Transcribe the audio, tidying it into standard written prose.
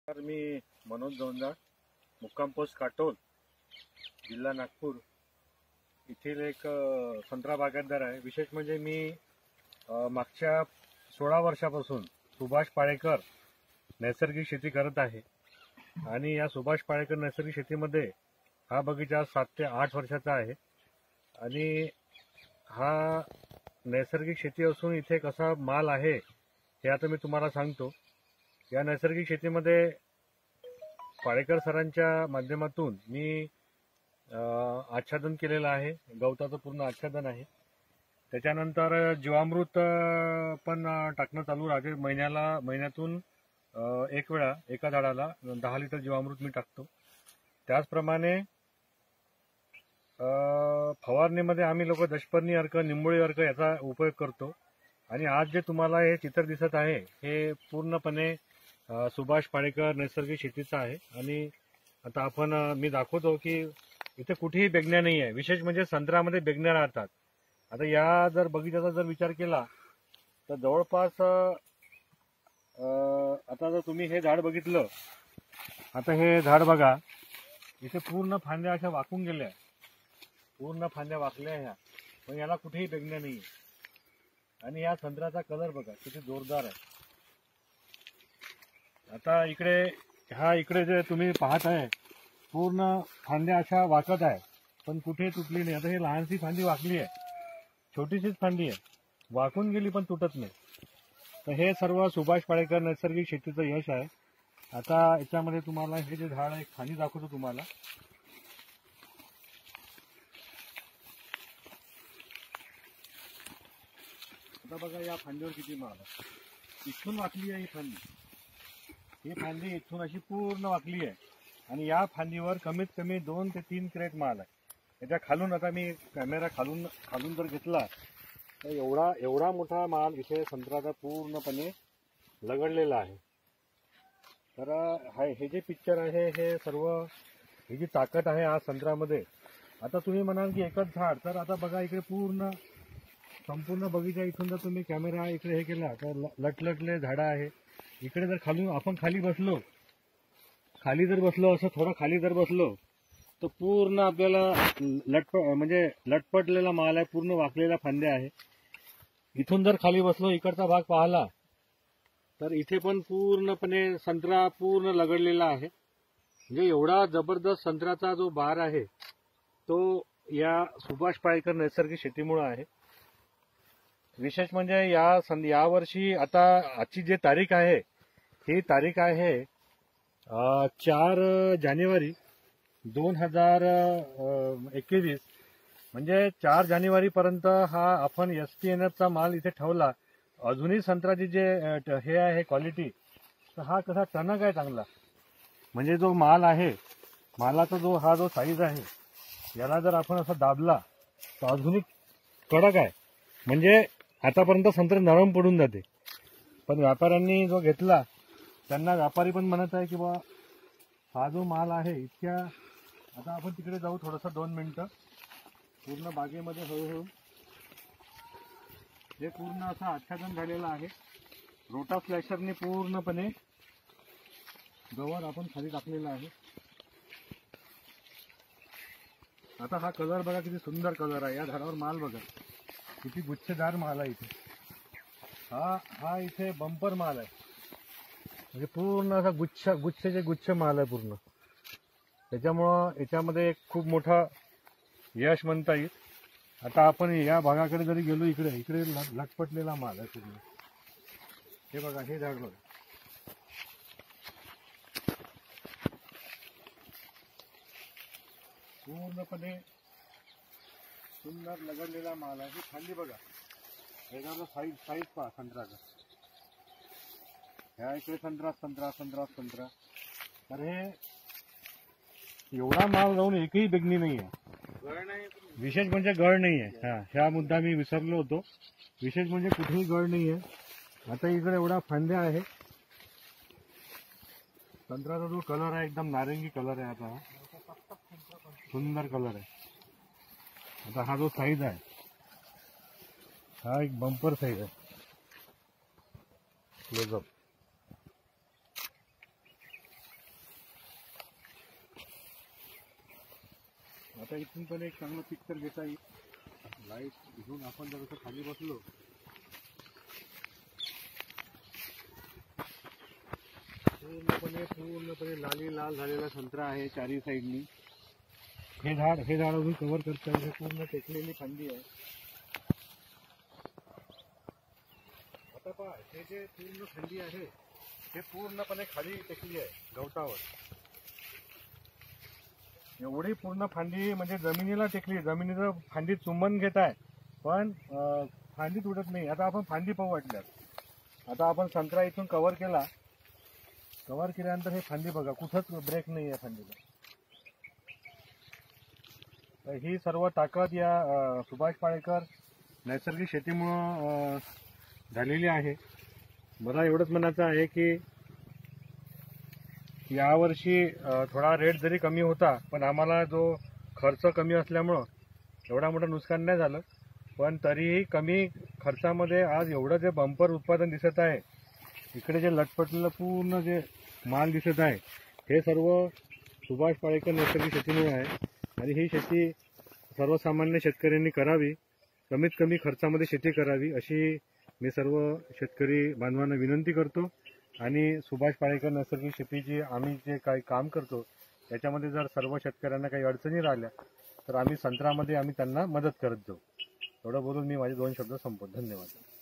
तर मी मनोज जोंजाळ, मुक्काम पोस्ट काटोल, जिल्हा नागपूर येथील एक संत्रा बागायतदार आहे। विशेष म्हणजे मी मागच्या 16 वर्षापासून सुभाष पाळेकर नैसर्गिक शेती करत आहे आणि या सुभाष पाळेकर नैसर्गिक शेतीमध्ये हा बगीचा 7 ते 8 वर्षाचा आहे आणि हा नैसर्गिक शेती असून इथे कसा माल आहे हे आता मी तुम्हाला सांगतो। या नैसर्गिक शेतीमध्ये पाळेकर सरांच्या माध्यमातून मी आच्छादन केलेलं आहे। गवताचं पूर्ण आच्छादन आहे। त्याच्यानंतर जीवामृत पण टाकणं चालू राहते। महिन्यातून एक वेळा एका झाडाला 10 लिटर जीवामृत मी टाकतो। त्याचप्रमाणे फवारणीमध्ये आम्ही लोक दशपर्णी अर्क, निंबोळी अर्क याचा उपयोग करतो। आणि आज जे तुम्हाला हे चित्र दिसत आहे हे पूर्णपणे सुभाष पाळेकर नैसर्गिक शेतीचा आहे। आणि आता मी दाखवतो की इथे कुठेही बेगण्या नाही आहे। विशेष म्हणजे संत्र्यामध्ये बेगण्या राहतात। आता या जर बगीचाचा जर विचार केला तर जवळपास आता जर तुम्ही हे झाड बघितलं, आता हे झाड बघा, इथे पूर्ण फांद्या अशा वाकून गेल्या, पूर्ण फांद्या वाकल्या ह्या, पण याला कुठेही बेगण्या नाही आहे। आणि या संत्र्याचा कलर बघा किती जोरदार आहे। आता इकडे जे तुम्ही पाहत आहे पूर्ण फांद्या अशा वाकत आहे पण कुठे तुटली नाही। आता ही लहानशी फांदी वाकली आहे, छोटीशीच फांदी आहे, वाकून गेली पण तुटत नाही। तर हे सर्व सुभाष पाळेकर नैसर्गिक शेतीचं यश आहे। आता याच्यामध्ये तुम्हाला हे जे झाड आहे खाली दाखवतो तुम्हाला। आता बघा या फांदीवर किती माल आहे, इथून वाकली आहे ही फांदी इथून अशी पूर्ण वाकली आहे आणि या फांदीवर कमीत कमी 2 ते 3 क्रेट माल आहे। याच्या खालून आता मी कॅमेरा खालून जर घेतला तर एवढा मोठा माल इथे संत्र्याचा पूर्णपणे लगडलेला आहे। तर हे जे पिक्चर आहे हे सर्व ही जी ताकद आहे आज संत्र्यामध्ये। आता तुम्ही म्हणाल की एकच झाड, तर आता बघा इकडे संपूर्ण बगीचा इथून जर तुम्ही कॅमेरा इकडे हे केला तर लटलटले झाडं आहे। इकडे जर आपण खाली जर बसलो असं थोडं खाली जर बसलो तर पूर्ण आपल्याला लटपटलेला माल आहे, पूर्ण वाकलेला फांद्या आहे। इथून जर खाली बसलो, इकडचा भाग पाहिला तर इथे पण पूर्णपणे संत्रा पूर्ण लगडलेला आहे। म्हणजे एवढा जबरदस्त संत्र्याचा जो बहार आहे तो या सुभाष पाळेकर नैसर्गिक शेतीमुळे आहे। विशेष म्हणजे या वर्षी आता आजची जी तारीख आहे ही तारीख आहे 4 जानेवारी 2021। म्हणजे 4 जानेवारी पर्यंत हा आपण STNFचा माल इथे ठेवला। अजूनही संत्र्याची जे हे आहे क्वालिटी, तर हा कसा टणक आहे चांगला। म्हणजे जो माल आहे, मालाचा जो साईज आहे, याला जर आपण असा दाबला तर अजूनही कडक आहे। म्हणजे आतापर्यंत संत्रे नरम पडून जाते, पण व्यापाऱ्यांनी जो घेतला त्यांना व्यापारी पण म्हणत आहे की बा हा जो माल आहे इतक्या। आता आपण तिकडे जाऊ थोडंसं 2 मिनिटं पूर्ण बागेमध्ये हळूहळू। हे पूर्ण असं आच्छादन झालेलं आहे। रोटा स्लॅशरने पूर्णपणे गवत आपण खाली टाकलेलं आहे। आता हा कलर बघा किती सुंदर कलर आहे। या झाडावर माल बघा किती गुच्छेदार माल आहे इथे। हा इथे बंपर माल आहे, म्हणजे पूर्ण असा गुच्छ माल आहे पूर्ण। त्याच्यामुळं याच्यामध्ये खूप मोठा यश म्हणता येईल। आता आपण या भागाकडे जरी गेलो, इकडे लटपटलेला माल आहे पूर्ण। हे बघा, हे झाड बघा, पूर्णपणे सुंदर लगडलेला माल आहे। खाली बघा, ह्याचा साईज पहा संत्र्याचा। ह्या इकडे संत्रा। तर हे एवढा माल जाऊन एकही बेगणी नाही आहे। विशेष म्हणजे गळ नाही आहे। ह्या मुद्दा मी विसरलो होतो। विशेष म्हणजे कुठेही गळ नाही आहे। आता इकडे एवढा फांद्या आहे। संत्र्याचा जो कलर आहे एकदम नारंगी कलर आहे। आता सुंदर कलर आहे। आता हा जो साईज आहे हा एक बंपर साईज आहे। क्लोजअप आता इथून पण एक चांगलं पिक्चर घेता येईल. लाईट घेऊन आपण जर असं खाली बसलो पूर्णपणे लाली लाल झालेला संत्रा आहे चारी साईडनी. हे झाड अजून कव्हर करता येईल. पूर्ण टेकलेली फांदी आहे. आता पहा हे जे पूर्ण फांदी आहे हे पूर्णपणे खाली टेकली आहे गवतावर. एवढी पूर्ण फांदी म्हणजे जमिनीला टेकली. जमिनीचं फांदी चुंबन घेत आहे पण फांदी तुटत नाही. आता आपण फांदी पाहू वाटल्यास. आता आपण संत्रा इथून कव्हर केल्यानंतर हे फांदी बघा कुठंच ब्रेक नाही आहे फांदीला. ही सर्व ताकद या सुभाष पाळेकर नैसर्गिक शेतीमुळं झालेली आहे. मला एवढंच म्हणायचं आहे की यावर्षी थोडा रेट जरी कमी होता पण आम्हाला जो खर्च कमी असल्यामुळं एवढा मोठं नुकसान नाही झालं. पण तरीही कमी खर्चामध्ये आज एवढं जे बंपर उत्पादन दिसत आहे. इकडे जे लटपटलेलं पूर्ण जे माल दिसत आहे हे सर्व सुभाष पाळेकर नैसर्गिक शेतीमुळे आहे. आणि ही शेती सर्वसामान्य शेतकऱ्यांनी करावी. कमीत कमी खर्चामध्ये शेती करावी अशी मी सर्व शेतकरी बांधवांना विनंती करतो. आणि सुभाष पाळेकर नैसर्गिक शेतीची आम्ही जे काही काम करतो त्याच्यामध्ये जर सर्व शेतकऱ्यांना काही अडचणी राहिल्या तर आम्ही संत्र्यामध्ये त्यांना मदत करत जाऊ. एवढं बोलून मी माझे 2 शब्द संपवतो. धन्यवाद.